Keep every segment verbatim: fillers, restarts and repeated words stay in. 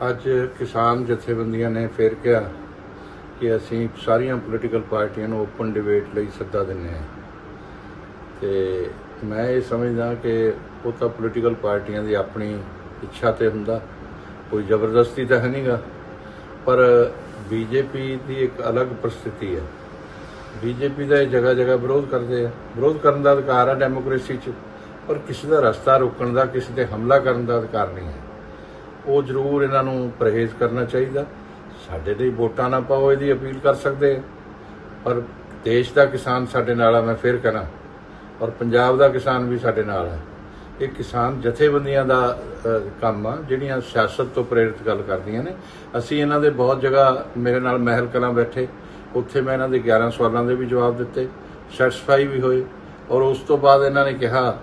ਅੱਜ ਕਿਸਾਨ ਜਥੇਬੰਦੀਆਂ ਨੇ ਫਿਰ ਕਿਹਾ ਕਿ ਅਸੀਂ ਸਾਰੀਆਂ ਪੋਲੀਟੀਕਲ ਪਾਰਟੀਆਂ ਨੂੰ ਓਪਨ ਡਿਬੇਟ ਲਈ ਸੱਦਾ ਦਿੰਦੇ ਹਾਂ ਤੇ ਮੈਂ ਇਹ ਸਮਝਦਾ ਕਿ ਉਹ ਤਾਂ ਪੋਲੀਟੀਕਲ ਪਾਰਟੀਆਂ ਦੀ ਆਪਣੀ ਇੱਛਾ ਤੇ ਹੁੰਦਾ, ਕੋਈ ਜ਼ਬਰਦਸਤੀ ਤਾਂ ਹੈ ਨਹੀਂਗਾ। ਪਰ ਬੀਜੇਪੀ ਦੀ ਇੱਕ ਅਲੱਗ ਪ੍ਰਸਥਿਤੀ ਹੈ। ਬੀਜੇਪੀ ਦਾ ਇਹ ਜਗ੍ਹਾ ਜਗ੍ਹਾ ਵਿਰੋਧ ਕਰਦੇ ਆ। ਵਿਰੋਧ ਕਰਨ ਦਾ ਅਧਿਕਾਰ ਹੈ ਡੈਮੋਕ੍ਰੇਸੀ 'ਚ, ਪਰ ਕਿਸੇ ਦਾ ਰਸਤਾ ਰੋਕਣ ਦਾ, ਕਿਸੇ 'ਤੇ ਹਮਲਾ ਕਰਨ ਦਾ ਅਧਿਕਾਰ ਨਹੀਂ ਹੈ। ਉਹ ਜ਼ਰੂਰ ਇਹਨਾਂ ਨੂੰ ਪਰਹੇਜ਼ ਕਰਨਾ ਚਾਹੀਦਾ। ਸਾਡੇ ਲਈ ਵੋਟਾਂ ਨਾ ਪਾਓ ਇਹਦੀ ਅਪੀਲ ਕਰ ਸਕਦੇ, ਪਰ ਦੇਸ਼ ਦਾ ਕਿਸਾਨ ਸਾਡੇ ਨਾਲ ਆ। ਮੈਂ ਫਿਰ ਕਹਿਣਾ, ਔਰ ਪੰਜਾਬ ਦਾ ਕਿਸਾਨ ਵੀ ਸਾਡੇ ਨਾਲ ਹੈ। ਇਹ ਕਿਸਾਨ ਜਥੇਬੰਦੀਆਂ ਦਾ ਕੰਮ ਆ ਜਿਹੜੀਆਂ ਸਿਆਸਤ ਤੋਂ ਪ੍ਰੇਰਿਤ ਗੱਲ ਕਰਦੀਆਂ ਨੇ। ਅਸੀਂ ਇਹਨਾਂ ਦੇ ਬਹੁਤ ਜਗ੍ਹਾ, ਮੇਰੇ ਨਾਲ ਮਹਿਲ ਕਲਾਂ ਬੈਠੇ, ਉੱਥੇ ਮੈਂ ਇਹਨਾਂ ਦੇ ਗਿਆਰਾਂ ਸਵਾਲਾਂ ਦੇ ਵੀ ਜਵਾਬ ਦਿੱਤੇ, ਸੈਟੀਸਫਾਈ ਵੀ ਹੋਏ। ਔਰ ਉਸ ਤੋਂ ਬਾਅਦ ਇਹਨਾਂ ਨੇ ਕਿਹਾ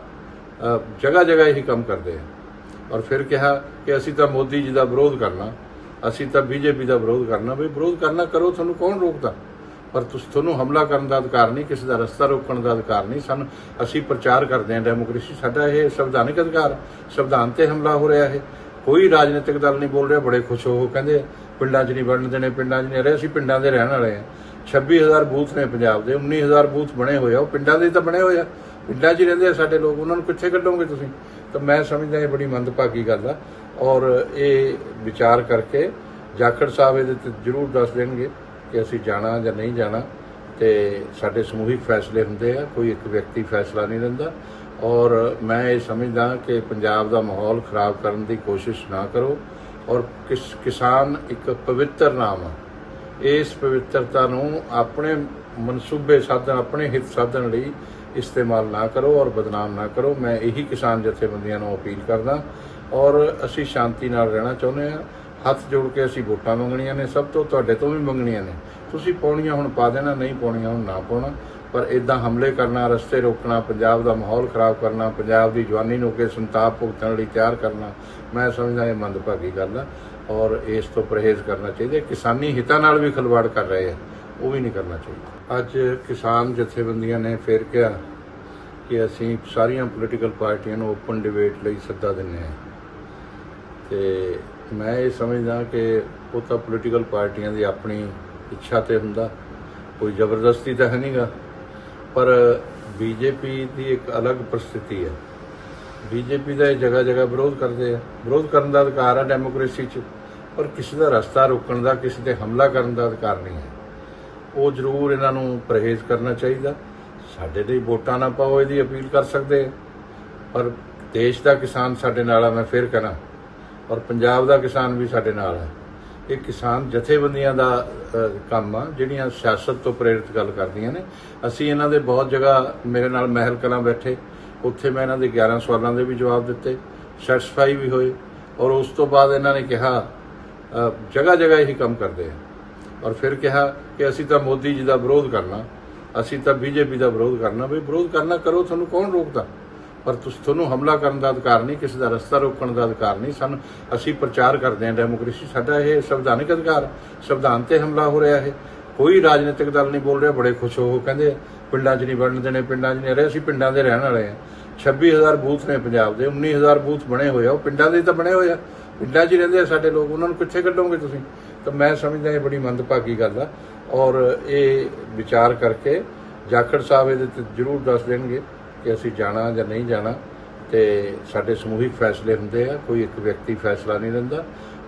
ਜਗ੍ਹਾ ਜਗ੍ਹਾ ਇਹੀ ਕੰਮ ਕਰਦੇ ਆ। ਔਰ ਫਿਰ ਕਿਹਾ ਕਿ ਅਸੀਂ ਤਾਂ ਮੋਦੀ ਜੀ ਦਾ ਵਿਰੋਧ ਕਰਨਾ, ਅਸੀਂ ਤਾਂ ਬੀਜੇਪੀ ਦਾ ਵਿਰੋਧ ਕਰਨਾ। ਵੀ ਵਿਰੋਧ ਕਰਨਾ ਕਰੋ, ਤੁਹਾਨੂੰ ਕੌਣ ਰੋਕਦਾ, ਪਰ ਤੁਸੀਂ ਤੁਹਾਨੂੰ ਹਮਲਾ ਕਰਨ ਦਾ ਅਧਿਕਾਰ ਨਹੀਂ, ਕਿਸੇ ਦਾ ਰਸਤਾ ਰੋਕਣ ਦਾ ਅਧਿਕਾਰ ਨਹੀਂ। ਸਾਨੂੰ ਅਸੀਂ ਪ੍ਰਚਾਰ ਕਰਦੇ ਹਾਂ ਡੈਮੋਕ੍ਰੇਸੀ, ਸਾਡਾ ਇਹ ਸੰਵਿਧਾਨਿਕ ਅਧਿਕਾਰ। ਸੰਵਿਧਾਨ ਤੇ ਹਮਲਾ ਹੋ ਰਿਹਾ ਹੈ, ਕੋਈ ਰਾਜਨੀਤਿਕ ਦਲ ਨਹੀਂ ਬੋਲ ਰਿਹਾ। ਬੜੇ ਖੁਸ਼ ਹੋ ਕਹਿੰਦੇ ਪਿੰਡਾਂ 'ਚ ਨਹੀਂ ਵੜਨ ਦੇਣੇ, ਪਿੰਡਾਂ 'ਚ ਨਹੀਂ ਰਹੇ। ਅਸੀਂ ਪਿੰਡਾਂ ਦੇ ਰਹਿਣ ਵਾਲੇ ਹਾਂ। ਛੱਬੀ ਹਜ਼ਾਰ ਬੂਥ ਨੇ ਪੰਜਾਬ ਦੇ, ਉੱਨੀ ਹਜ਼ਾਰ ਬੂਥ ਬਣੇ ਹੋਏ ਆ, ਉਹ ਪਿੰਡਾਂ ਦੇ ਤਾਂ ਬਣੇ ਹੋਏ ਆ। ਪਿੰਡਾਂ 'ਚ ਹੀ ਰਹਿੰਦੇ ਆ ਸਾਡੇ ਲੋਕ, ਉਹਨਾਂ ਨੂੰ ਕਿੱਥੇ ਕੱਢੋਗੇ ਤੁਸੀਂ? ਤਾਂ ਮੈਂ ਸਮਝਦਾ ਇਹ ਬੜੀ ਮੰਦਭਾਗੀ ਗੱਲ ਆ। ਔਰ ਇਹ ਵਿਚਾਰ ਕਰਕੇ ਜਾਖੜ ਸਾਹਿਬ ਇਹਦੇ 'ਤੇ ਜ਼ਰੂਰ ਦੱਸ ਦੇਣਗੇ ਕਿ ਅਸੀਂ ਜਾਣਾ ਜਾਂ ਨਹੀਂ ਜਾਣਾ। ਤੇ ਸਾਡੇ ਸਮੂਹਿਕ ਫੈਸਲੇ ਹੁੰਦੇ ਆ, ਕੋਈ ਇੱਕ ਵਿਅਕਤੀ ਫੈਸਲਾ ਨਹੀਂ ਲੈਂਦਾ। ਔਰ ਮੈਂ ਇਹ ਸਮਝਦਾ ਕਿ ਪੰਜਾਬ ਦਾ ਮਾਹੌਲ ਖਰਾਬ ਕਰਨ ਦੀ ਕੋਸ਼ਿਸ਼ ਨਾ ਕਰੋ। ਔਰ ਕਿਸ ਕਿਸਾਨ ਇੱਕ ਪਵਿੱਤਰ ਨਾਮ ਆ, ਇਸ ਪਵਿੱਤਰਤਾ ਨੂੰ ਆਪਣੇ ਮਨਸੂਬੇ ਸਾਧਨ, ਆਪਣੇ ਹਿੱਤ ਸਾਧਨ ਲਈ ਇਸਤੇਮਾਲ ਨਾ ਕਰੋ ਔਰ ਬਦਨਾਮ ਨਾ ਕਰੋ। ਮੈਂ ਇਹੀ ਕਿਸਾਨ ਜਥੇਬੰਦੀਆਂ ਨੂੰ ਅਪੀਲ ਕਰਦਾ। ਔਰ ਅਸੀਂ ਸ਼ਾਂਤੀ ਨਾਲ ਰਹਿਣਾ ਚਾਹੁੰਦੇ ਹਾਂ। ਹੱਥ ਜੋੜ ਕੇ ਅਸੀਂ ਵੋਟਾਂ ਮੰਗਣੀਆਂ ਨੇ, ਸਭ ਤੋਂ ਤੁਹਾਡੇ ਤੋਂ ਵੀ ਮੰਗਣੀਆਂ ਨੇ। ਤੁਸੀਂ ਪਾਉਣੀਆਂ ਹੁਣ ਪਾ ਦੇਣਾ, ਨਹੀਂ ਪਾਉਣੀਆਂ ਹੁਣ ਨਾ ਪਾਉਣਾ। ਪਰ ਇੱਦਾਂ ਹਮਲੇ ਕਰਨਾ, ਰਸਤੇ ਰੋਕਣਾ, ਪੰਜਾਬ ਦਾ ਮਾਹੌਲ ਖਰਾਬ ਕਰਨਾ, ਪੰਜਾਬ ਦੀ ਜਵਾਨੀ ਨੂੰ ਕਿ ਸੰਤਾਪ ਭੁਗਤਣ ਲਈ ਤਿਆਰ ਕਰਨਾ, ਮੈਂ ਸਮਝਦਾ ਇਹ ਮੰਦਭਾਗੀ ਗੱਲ ਆ। ਔਰ ਇਸ ਤੋਂ ਪਰਹੇਜ਼ ਕਰਨਾ ਚਾਹੀਦਾ। ਕਿਸਾਨੀ ਹਿੱਤਾਂ ਨਾਲ ਵੀ ਖਿਲਵਾੜ ਕਰ ਰਹੇ ਆ, ਉਹ ਵੀ ਨਹੀਂ ਕਰਨਾ ਚਾਹੀਦਾ। ਅੱਜ ਕਿਸਾਨ ਜਥੇਬੰਦੀਆਂ ਨੇ ਫਿਰ ਕਿਹਾ ਕਿ ਅਸੀਂ ਸਾਰੀਆਂ ਪੋਲੀਟੀਕਲ ਪਾਰਟੀਆਂ ਨੂੰ ਓਪਨ ਡਿਬੇਟ ਲਈ ਸੱਦਾ ਦਿੰਦੇ ਹਾਂ ਤੇ ਮੈਂ ਇਹ ਸਮਝਦਾ ਕਿ ਉਹ ਤਾਂ ਪੋਲੀਟੀਕਲ ਪਾਰਟੀਆਂ ਦੀ ਆਪਣੀ ਇੱਛਾ ਤੇ ਹੁੰਦਾ, ਕੋਈ ਜ਼ਬਰਦਸਤੀ ਤਾਂ ਹੈ ਨਹੀਂਗਾ। ਪਰ ਬੀਜੇਪੀ ਦੀ ਇੱਕ ਅਲੱਗ ਪ੍ਰਸਥਿਤੀ ਹੈ। ਬੀਜੇਪੀ ਦਾ ਇਹ ਜਗ੍ਹਾ ਜਗ੍ਹਾ ਵਿਰੋਧ ਕਰਦੇ ਆ। ਵਿਰੋਧ ਕਰਨ ਦਾ ਅਧਿਕਾਰ ਹੈ ਡੈਮੋਕ੍ਰੇਸੀ 'ਚ, ਪਰ ਕਿਸੇ ਦਾ ਰਸਤਾ ਰੋਕਣ ਦਾ, ਕਿਸੇ 'ਤੇ ਹਮਲਾ ਕਰਨ ਦਾ ਅਧਿਕਾਰ ਨਹੀਂ ਹੈ। ਉਹ ਜ਼ਰੂਰ ਇਹਨਾਂ ਨੂੰ ਪਰਹੇਜ਼ ਕਰਨਾ ਚਾਹੀਦਾ। ਸਾਡੇ ਲਈ ਵੋਟਾਂ ਨਾ ਪਾਓ ਇਹਦੀ ਅਪੀਲ ਕਰ ਸਕਦੇ, ਪਰ ਦੇਸ਼ ਦਾ ਕਿਸਾਨ ਸਾਡੇ ਨਾਲ ਆ। ਮੈਂ ਫਿਰ ਕਹਿਣਾ, ਔਰ ਪੰਜਾਬ ਦਾ ਕਿਸਾਨ ਵੀ ਸਾਡੇ ਨਾਲ ਹੈ। ਇਹ ਕਿਸਾਨ ਜਥੇਬੰਦੀਆਂ ਦਾ ਕੰਮ ਆ ਜਿਹੜੀਆਂ ਸਿਆਸਤ ਤੋਂ ਪ੍ਰੇਰਿਤ ਗੱਲ ਕਰਦੀਆਂ ਨੇ। ਅਸੀਂ ਇਹਨਾਂ ਦੇ ਬਹੁਤ ਜਗ੍ਹਾ, ਮੇਰੇ ਨਾਲ ਮਹਿਲ ਕਲਾਂ ਬੈਠੇ, ਉੱਥੇ ਮੈਂ ਇਹਨਾਂ ਦੇ ਗਿਆਰਾਂ ਸਵਾਲਾਂ ਦੇ ਵੀ ਜਵਾਬ ਦਿੱਤੇ, ਸੈਟੀਸਫਾਈ ਵੀ ਹੋਏ। ਔਰ ਉਸ ਤੋਂ ਬਾਅਦ ਇਹਨਾਂ ਨੇ ਕਿਹਾ ਜਗ੍ਹਾ ਜਗ੍ਹਾ ਇਹੀ ਕੰਮ ਕਰਦੇ ਆ। ਔਰ ਫਿਰ ਕਿਹਾ ਕਿ ਅਸੀਂ ਤਾਂ ਮੋਦੀ ਜੀ ਦਾ ਵਿਰੋਧ ਕਰਨਾ, ਅਸੀਂ ਤਾਂ ਬੀਜੇਪੀ ਦਾ ਵਿਰੋਧ ਕਰਨਾ। ਵੀ ਵਿਰੋਧ ਕਰਨਾ ਕਰੋ, ਤੁਹਾਨੂੰ ਕੌਣ ਰੋਕਦਾ, ਪਰ ਤੁਸੀਂ ਤੁਹਾਨੂੰ ਹਮਲਾ ਕਰਨ ਦਾ ਅਧਿਕਾਰ ਨਹੀਂ, ਕਿਸੇ ਦਾ ਰਸਤਾ ਰੋਕਣ ਦਾ ਅਧਿਕਾਰ ਨਹੀਂ। ਸਾਨੂੰ ਅਸੀਂ ਪ੍ਰਚਾਰ ਕਰਦੇ ਹਾਂ ਡੈਮੋਕ੍ਰੇਸੀ, ਸਾਡਾ ਇਹ ਸੰਵਿਧਾਨਿਕ ਅਧਿਕਾਰ। ਸੰਵਿਧਾਨ ਤੇ ਹਮਲਾ ਹੋ ਰਿਹਾ ਹੈ, ਕੋਈ ਰਾਜਨੀਤਿਕ ਦਲ ਨਹੀਂ ਬੋਲ ਰਿਹਾ। ਬੜੇ ਖੁਸ਼ ਹੋ ਕਹਿੰਦੇ ਪਿੰਡਾਂ 'ਚ ਨਹੀਂ ਵੜਨ ਦੇਣੇ, ਪਿੰਡਾਂ 'ਚ ਨਹੀਂ ਰਹੇ। ਅਸੀਂ ਪਿੰਡਾਂ ਦੇ ਰਹਿਣ ਵਾਲੇ ਹਾਂ। ਛੱਬੀ ਹਜ਼ਾਰ ਬੂਥ ਨੇ ਪੰਜਾਬ ਦੇ, ਉੱਨੀ ਹਜ਼ਾਰ ਬੂਥ ਬਣੇ ਹੋਏ ਆ, ਉਹ ਪਿੰਡਾਂ ਦੇ ਤਾਂ ਬਣੇ ਹੋਏ ਆ। ਪਿੰਡਾਂ 'ਚ ਹੀ ਰਹਿੰਦੇ ਆ ਸਾਡੇ ਲੋਕ, ਉਹਨਾਂ ਨੂੰ ਕਿੱਥੇ ਕੱਢੋਗੇ ਤੁਸੀਂ? ਤਾਂ ਮੈਂ ਸਮਝਦਾ ਇਹ ਬੜੀ ਮੰਦਭਾਗੀ ਗੱਲ ਆ। ਔਰ ਇਹ ਵਿਚਾਰ ਕਰਕੇ ਜਾਖੜ ਸਾਹਿਬ ਇਹਦੇ 'ਤੇ ਜ਼ਰੂਰ ਦੱਸ ਦੇਣਗੇ ਕਿ ਅਸੀਂ ਜਾਣਾ ਜਾਂ ਨਹੀਂ ਜਾਣਾ। ਤੇ ਸਾਡੇ ਸਮੂਹਿਕ ਫੈਸਲੇ ਹੁੰਦੇ ਆ, ਕੋਈ ਇੱਕ ਵਿਅਕਤੀ ਫੈਸਲਾ ਨਹੀਂ ਲੈਂਦਾ।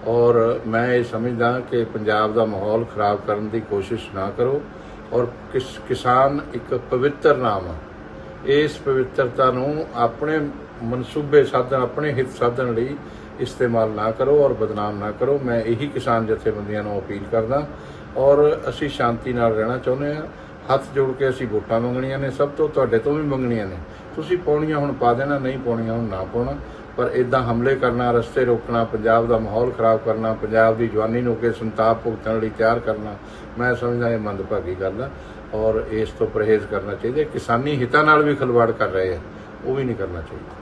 ਔਰ ਮੈਂ ਇਹ ਸਮਝਦਾ ਕਿ ਪੰਜਾਬ ਦਾ ਮਾਹੌਲ ਖਰਾਬ ਕਰਨ ਦੀ ਕੋਸ਼ਿਸ਼ ਨਾ ਕਰੋ। ਔਰ ਕਿਸ ਕਿਸਾਨ ਇੱਕ ਪਵਿੱਤਰ ਨਾਮ ਆ, ਇਸ ਪਵਿੱਤਰਤਾ ਨੂੰ ਆਪਣੇ ਮਨਸੂਬੇ ਸਾਧਨ, ਆਪਣੇ ਹਿੱਤ ਸਾਧਨ ਲਈ ਇਸਤੇਮਾਲ ਨਾ ਕਰੋ ਔਰ ਬਦਨਾਮ ਨਾ ਕਰੋ। ਮੈਂ ਇਹੀ ਕਿਸਾਨ ਜਥੇਬੰਦੀਆਂ ਨੂੰ ਅਪੀਲ ਕਰਦਾ। ਔਰ ਅਸੀਂ ਸ਼ਾਂਤੀ ਨਾਲ ਰਹਿਣਾ ਚਾਹੁੰਦੇ ਹਾਂ। ਹੱਥ ਜੋੜ ਕੇ ਅਸੀਂ ਵੋਟਾਂ ਮੰਗਣੀਆਂ ਨੇ, ਸਭ ਤੋਂ ਤੁਹਾਡੇ ਤੋਂ ਵੀ ਮੰਗਣੀਆਂ ਨੇ। ਤੁਸੀਂ ਪਾਉਣੀਆਂ ਹੁਣ ਪਾ ਦੇਣਾ, ਨਹੀਂ ਪਾਉਣੀਆਂ ਹੁਣ ਨਾ ਪਾਉਣਾ। ਪਰ ਇੱਦਾਂ ਹਮਲੇ ਕਰਨਾ, ਰਸਤੇ ਰੋਕਣਾ, ਪੰਜਾਬ ਦਾ ਮਾਹੌਲ ਖਰਾਬ ਕਰਨਾ, ਪੰਜਾਬ ਦੀ ਜਵਾਨੀ ਨੂੰ ਕਿ ਸੰਤਾਪ ਭੁਗਤਣ ਲਈ ਤਿਆਰ ਕਰਨਾ, ਮੈਂ ਸਮਝਦਾ ਇਹ ਮੰਦਭਾਗੀ ਗੱਲ ਆ। ਔਰ ਇਸ ਤੋਂ ਪਰਹੇਜ਼ ਕਰਨਾ ਚਾਹੀਦਾ। ਕਿਸਾਨੀ ਹਿੱਤਾਂ ਨਾਲ ਵੀ ਖਿਲਵਾੜ ਕਰ ਰਹੇ ਆ, ਉਹ ਵੀ ਨਹੀਂ ਕਰਨਾ ਚਾਹੀਦਾ।